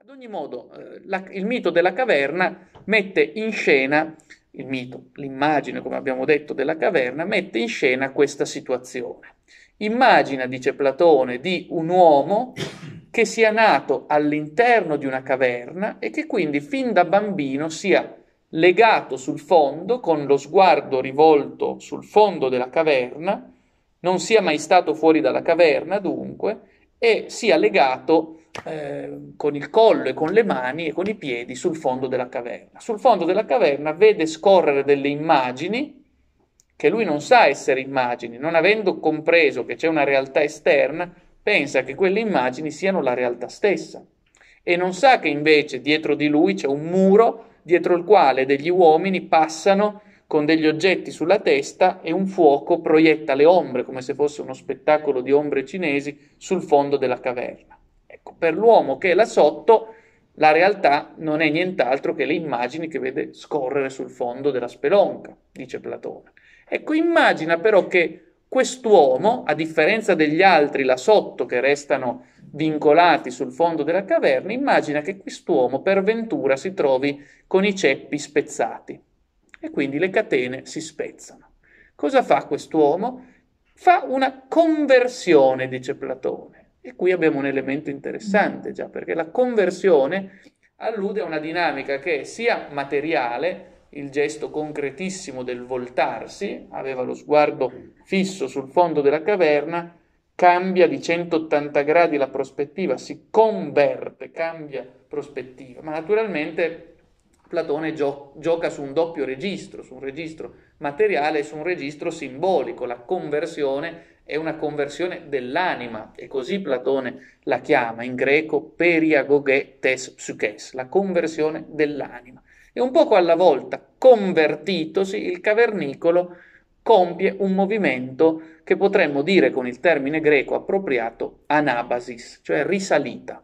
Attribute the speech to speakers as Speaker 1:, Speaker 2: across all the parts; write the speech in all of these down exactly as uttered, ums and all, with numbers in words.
Speaker 1: Ad ogni modo, eh, la- il mito della caverna mette in scena, il mito, l'immagine, come abbiamo detto, della caverna, mette in scena questa situazione. Immagina, dice Platone, di un uomo che sia nato all'interno di una caverna e che quindi fin da bambino sia legato sul fondo, con lo sguardo rivolto sul fondo della caverna, non sia mai stato fuori dalla caverna, dunque, e sia legato eh, con il collo e con le mani e con i piedi sul fondo della caverna. Sul fondo della caverna vede scorrere delle immagini che lui non sa essere immagini, non avendo compreso che c'è una realtà esterna, pensa che quelle immagini siano la realtà stessa e non sa che invece dietro di lui c'è un muro dietro il quale degli uomini passano con degli oggetti sulla testa e un fuoco proietta le ombre, come se fosse uno spettacolo di ombre cinesi, sul fondo della caverna. Ecco, per l'uomo che è là sotto, la realtà non è nient'altro che le immagini che vede scorrere sul fondo della spelonca, dice Platone. Ecco, immagina però che quest'uomo, a differenza degli altri là sotto che restano vincolati sul fondo della caverna, immagina che quest'uomo per ventura si trovi con i ceppi spezzati e quindi le catene si spezzano. Cosa fa quest'uomo? Fa una conversione, dice Platone. E qui abbiamo un elemento interessante già, perché la conversione allude a una dinamica che è sia materiale, il gesto concretissimo del voltarsi, aveva lo sguardo fisso sul fondo della caverna, cambia di centottanta gradi la prospettiva, si converte, cambia prospettiva, ma naturalmente Platone gio- gioca su un doppio registro, su un registro materiale e su un registro simbolico. La conversione è una conversione dell'anima e così Platone la chiama in greco periagoge tes psyches, la conversione dell'anima. E un poco alla volta, convertitosi, il cavernicolo compie un movimento che potremmo dire con il termine greco appropriato anabasis, cioè risalita,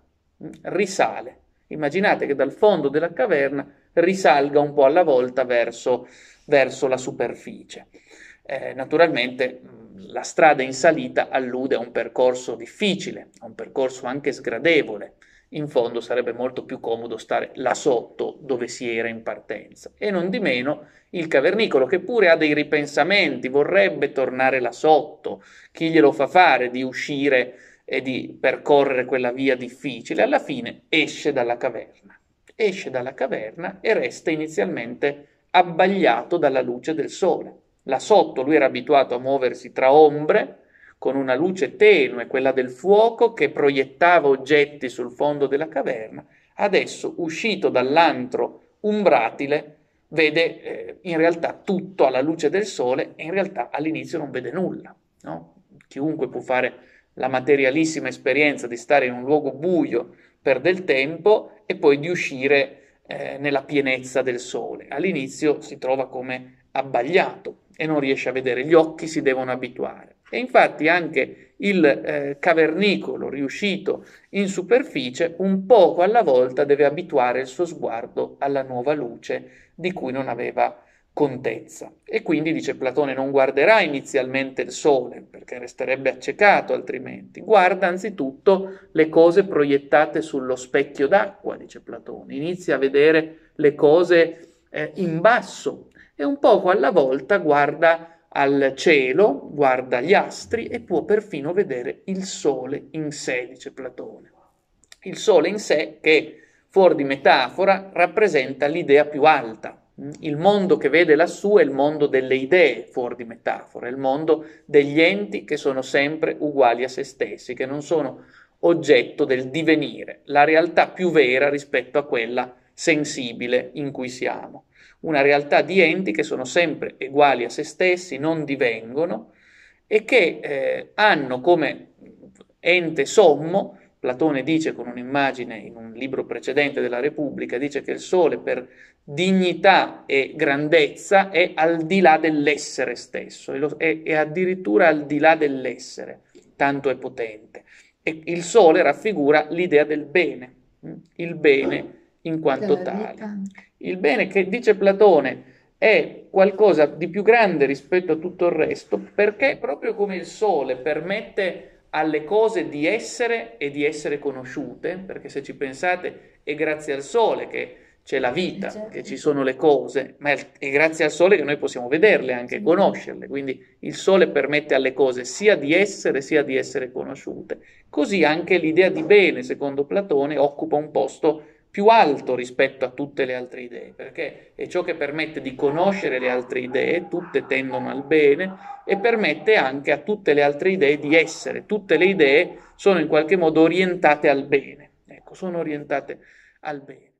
Speaker 1: risale. Immaginate che dal fondo della caverna risalga un po' alla volta verso, verso la superficie. Eh, naturalmente la strada in salita allude a un percorso difficile, a un percorso anche sgradevole. In fondo sarebbe molto più comodo stare là sotto dove si era in partenza. E non di meno il cavernicolo, che pure ha dei ripensamenti, vorrebbe tornare là sotto, chi glielo fa fare di uscire e di percorrere quella via difficile, alla fine esce dalla caverna. Esce dalla caverna e resta inizialmente abbagliato dalla luce del sole. Là sotto lui era abituato a muoversi tra ombre, con una luce tenue, quella del fuoco, che proiettava oggetti sul fondo della caverna. Adesso, uscito dall'antro umbratile, vede eh, in realtà tutto alla luce del sole e in realtà all'inizio non vede nulla. No? Chiunque può fare la materialissima esperienza di stare in un luogo buio per del tempo e poi di uscire eh, nella pienezza del sole. All'inizio si trova come abbagliato e non riesce a vedere, gli occhi si devono abituare. E infatti anche il eh, cavernicolo riuscito in superficie un poco alla volta deve abituare il suo sguardo alla nuova luce di cui non aveva contezza. E quindi, dice Platone, non guarderà inizialmente il sole, perché resterebbe accecato altrimenti. Guarda anzitutto le cose proiettate sullo specchio d'acqua, dice Platone. Inizia a vedere le cose eh, in basso e un poco alla volta guarda al cielo, guarda gli astri e può perfino vedere il sole in sé, dice Platone. Il sole in sé che, fuori di metafora, rappresenta l'idea più alta. Il mondo che vede lassù è il mondo delle idee, fuori di metafora, è il mondo degli enti che sono sempre uguali a se stessi, che non sono oggetto del divenire, la realtà più vera rispetto a quella sensibile in cui siamo. Una realtà di enti che sono sempre uguali a se stessi, non divengono e che eh, hanno come ente sommo. Platone dice con un'immagine in un libro precedente della Repubblica, dice che il sole per dignità e grandezza è al di là dell'essere stesso, è, è addirittura al di là dell'essere, tanto è potente. E il sole raffigura l'idea del bene, il bene in quanto tale. Il bene che, dice Platone, è qualcosa di più grande rispetto a tutto il resto, perché proprio come il sole permette alle cose di essere e di essere conosciute, perché se ci pensate è grazie al sole che c'è la vita, che ci sono le cose, ma è grazie al sole che noi possiamo vederle anche, conoscerle, quindi il sole permette alle cose sia di essere sia di essere conosciute. Così anche l'idea di bene, secondo Platone, occupa un posto più alto rispetto a tutte le altre idee, perché è ciò che permette di conoscere le altre idee, tutte tendono al bene, e permette anche a tutte le altre idee di essere. Tutte le idee sono in qualche modo orientate al bene, ecco, sono orientate al bene.